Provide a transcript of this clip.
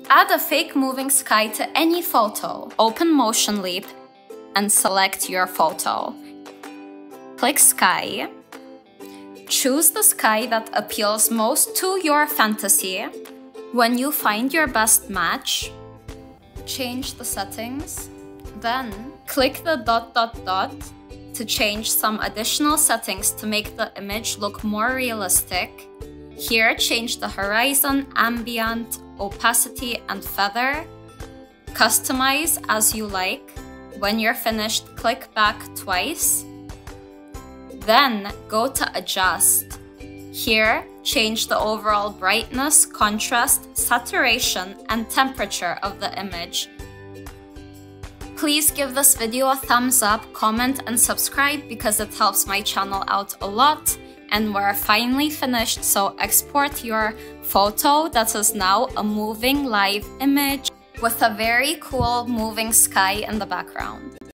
Add a fake moving sky to any photo. Open Motionleap and select your photo. Click Sky. Choose the sky that appeals most to your fantasy. When you find your best match, change the settings. Then click the ... to change some additional settings to make the image look more realistic. Here, change the horizon, ambient, opacity, and feather. Customize as you like. When you're finished, click back twice. Then go to Adjust. Here, change the overall brightness, contrast, saturation, and temperature of the image. Please give this video a thumbs up, comment, and subscribe because it helps my channel out a lot. And we're finally finished, so export your photo that is now a moving live image with a very cool moving sky in the background.